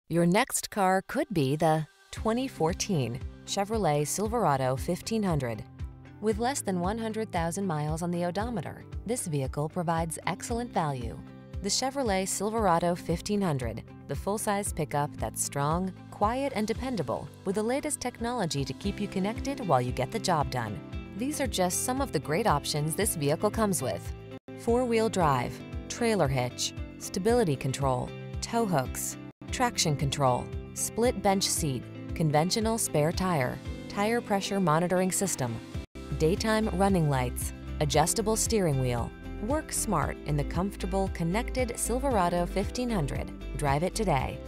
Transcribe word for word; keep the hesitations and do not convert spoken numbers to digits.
Your next car could be the twenty fourteen Chevrolet Silverado fifteen hundred. With less than one hundred thousand miles on the odometer, this vehicle provides excellent value. The Chevrolet Silverado fifteen hundred, the full-size pickup that's strong, quiet, and dependable, with the latest technology to keep you connected while you get the job done. These are just some of the great options this vehicle comes with: four-wheel drive, trailer hitch, stability control, tow hooks, traction control, split bench seat, conventional spare tire, tire pressure monitoring system, daytime running lights, adjustable steering wheel. Work smart in the comfortable, connected Silverado fifteen hundred. Drive it today.